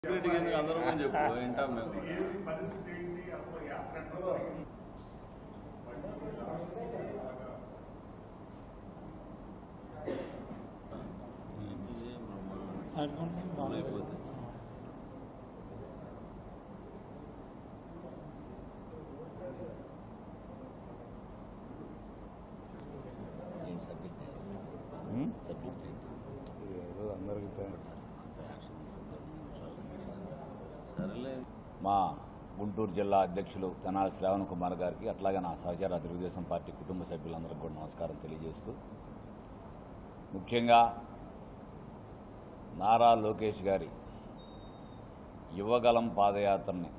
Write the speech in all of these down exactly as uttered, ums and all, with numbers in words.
అందరం చెప్పు వింటాం మేము. అయిపోతే మా గుంటూరు జిల్లా అధ్యక్షులు తెనాలి శ్రావణ్ కుమార్ గారికి అట్లాగే నా సహచర తెలుగుదేశం పార్టీ కుటుంబ సభ్యులందరికీ కూడా నమస్కారం తెలియజేస్తూ, ముఖ్యంగా నారా లోకేష్ గారి యువగలం పాదయాత్రని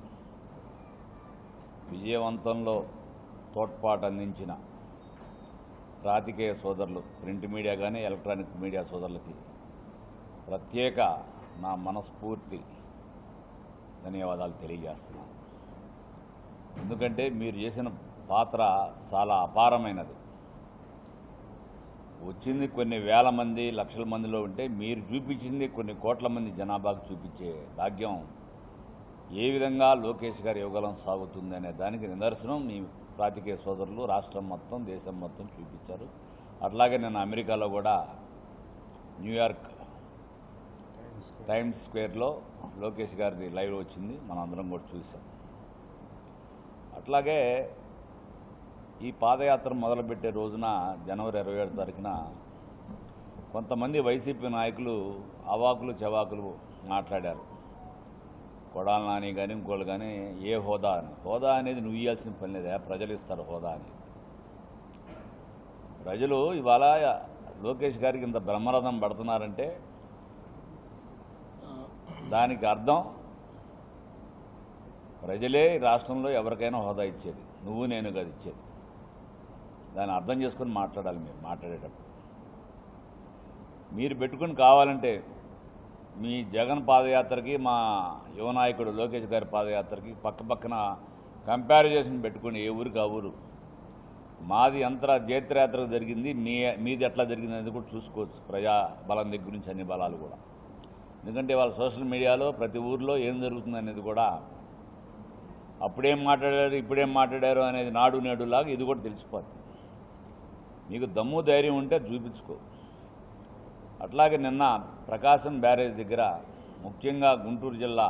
విజయవంతంలో తోడ్పాటు అందించిన రాజకీయ సోదరులు, ప్రింట్ మీడియా కానీ ఎలక్ట్రానిక్ మీడియా సోదరులకి ప్రత్యేక నా మనస్ఫూర్తి ధన్యవాదాలు తెలియజేస్తున్నాను. ఎందుకంటే మీరు చేసిన పాత్ర చాలా అపారమైనది. వచ్చింది కొన్ని వేల మంది లక్షల మందిలో ఉంటే మీరు చూపించింది కొన్ని కోట్ల మంది జనాభాకు చూపించే భాగ్యం ఏ విధంగా లోకేష్ గారి యువగలం సాగుతుంది అనే దానికి నిదర్శనం మీ రాజకీయ సోదరులు రాష్ట్రం మొత్తం దేశం మొత్తం చూపించారు. అట్లాగే నేను అమెరికాలో కూడా న్యూయార్క్ టైమ్స్ స్క్వేర్లో లోకేష్ గారిది లైవ్ వచ్చింది, మనం అందరం కూడా చూసాం. అట్లాగే ఈ పాదయాత్ర మొదలుపెట్టే రోజున జనవరి ఇరవై ఏడు తారీఖున కొంతమంది వైసీపీ నాయకులు అవాకులు చెవాకులు మాట్లాడారు. కొడాల నాని కానీ ఇంకోళ్ళు కానీ ఏ హోదా అని. హోదా అనేది నువ్వు ఇవ్వాల్సిన పని లేదా, ప్రజలు ఇస్తారు హోదా అని. ప్రజలు ఇవాళ లోకేష్ గారికి ఇంత బ్రహ్మరథం పడుతున్నారంటే దానికి అర్థం ప్రజలే రాష్ట్రంలో ఎవరికైనా హోదా ఇచ్చేది, నువ్వు నేను కాదు ఇచ్చేది. దాన్ని అర్థం చేసుకుని మాట్లాడాలి. మీరు మాట్లాడేటప్పుడు మీరు పెట్టుకుని కావాలంటే మీ జగన్ పాదయాత్రకి మా యువ నాయకుడు లోకేష్ గారి పాదయాత్రకి పక్క పక్కన కంపారిజన్ పెట్టుకుని ఏ ఊరికి ఆ ఊరు మాది ఎంత జైత్రయాత్రకు జరిగింది, మీ మీది ఎట్లా జరిగింది అనేది కూడా చూసుకోవచ్చు. ప్రజా బలం దగ్గర నుంచి అన్ని బలాలు కూడా. ఎందుకంటే వాళ్ళ సోషల్ మీడియాలో ప్రతి ఊర్లో ఏం జరుగుతుంది అనేది కూడా అప్పుడేం మాట్లాడారు ఇప్పుడేం మాట్లాడారు అనేది నాడు నేడులాగా ఇది కూడా తెలిసిపోతుంది. మీకు దమ్ము ధైర్యం ఉంటే చూపించుకో. అట్లాగే నిన్న ప్రకాశం బ్యారేజ్ దగ్గర ముఖ్యంగా గుంటూరు జిల్లా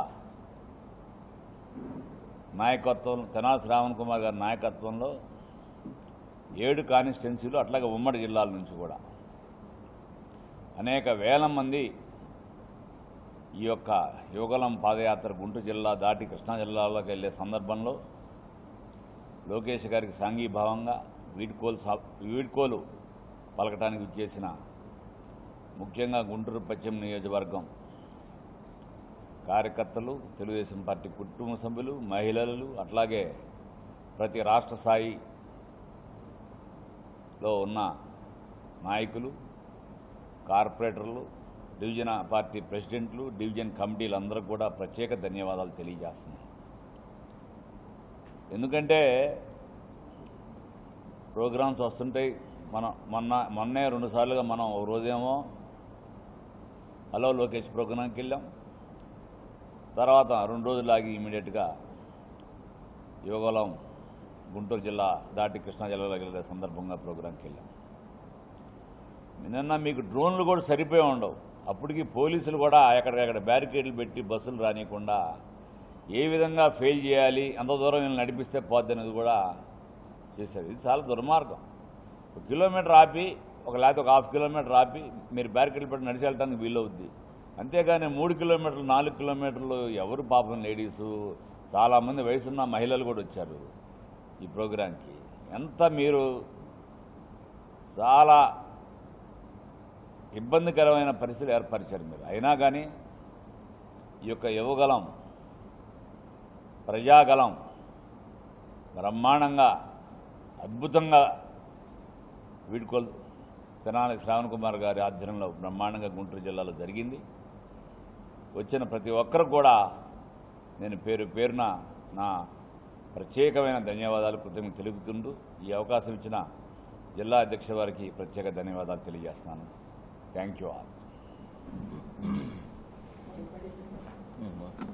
నాయకత్వం తెనాలి శ్రావణ్ కుమార్ గారి నాయకత్వంలో ఏడు కాన్స్టిట్యున్సీలు అట్లాగే ఉమ్మడి జిల్లాల నుంచి కూడా అనేక వేల మంది ఈ యొక్క యువగలం పాదయాత్ర గుంటూరు జిల్లా దాటి కృష్ణా జిల్లాలోకి వెళ్లే సందర్భంలో లోకేష్ గారికి సాంఘీభావంగా వీడ్కోలు వీడ్కోలు పలకటానికి విచ్చేసిన ముఖ్యంగా గుంటూరు పశ్చిమ నియోజకవర్గం కార్యకర్తలు, తెలుగుదేశం పార్టీ కుటుంబ సభ్యులు, మహిళలు, అట్లాగే ప్రతి రాష్ట్ర స్థాయిలో ఉన్న నాయకులు, కార్పొరేటర్లు, డివిజన్ పార్టీ ప్రెసిడెంట్లు, డివిజన్ కమిటీలు అందరూ కూడా ప్రత్యేక ధన్యవాదాలు తెలియజేస్తున్నాను. ఎందుకంటే ప్రోగ్రామ్స్ వస్తుంటాయి. మనం మొన్న మొన్నే రెండుసార్లుగా మనం ఒక రోజేమో హలో లోకేష్ ప్రోగ్రాంకి వెళ్ళాం, తర్వాత రెండు రోజులు ఆగి ఇమీడియట్గా యువగలం గుంటూరు జిల్లా దాటి కృష్ణా జిల్లాలోకి వెళ్ళే సందర్భంగా ప్రోగ్రాంకి వెళ్ళాం. నిన్న మీకు డ్రోన్లు కూడా సరిపోయి ఉండవు. అప్పటికి పోలీసులు కూడా ఎక్కడికక్కడ బ్యారికేడ్లు పెట్టి బస్సులు రానియకుండా ఏ విధంగా ఫెయిల్ చేయాలి, అంత దూరం వీళ్ళని నడిపిస్తే పోద్ది అనేది కూడా చేశారు. ఇది చాలా దుర్మార్గం. ఒక కిలోమీటర్ ఆపి ఒక లేకపోతే ఒక హాఫ్ కిలోమీటర్ ఆపి మీరు బ్యారికేడ్లు పెట్టి నడిచి వెళ్ళడానికి వీలవుద్ది. అంతేగాని మూడు కిలోమీటర్లు నాలుగు కిలోమీటర్లు ఎవరు పాపం లేడీసు చాలామంది వయసున్న మహిళలు కూడా వచ్చారు ఈ ప్రోగ్రాంకి. ఎంత మీరు చాలా ఇబ్బందికరమైన పరిస్థితులు ఏర్పరిచారు మీరు. అయినా కానీ ఈ యొక్క యువగలం ప్రజాగలం బ్రహ్మాండంగా అద్భుతంగా వీడ్కోలు తెనాలి శ్రావణ్ కుమార్ గారి ఆధ్వర్యంలో బ్రహ్మాండంగా గుంటూరు జిల్లాలో జరిగింది. వచ్చిన ప్రతి ఒక్కరు కూడా నేను పేరు పేరున నా ప్రత్యేకమైన ధన్యవాదాలు కృతజ్ఞతలు తెలుపుతుంటూ ఈ అవకాశం ఇచ్చిన జిల్లా అధ్యక్ష వారికి ప్రత్యేక ధన్యవాదాలు తెలియజేస్తున్నాను. Thank you all. Um, okay.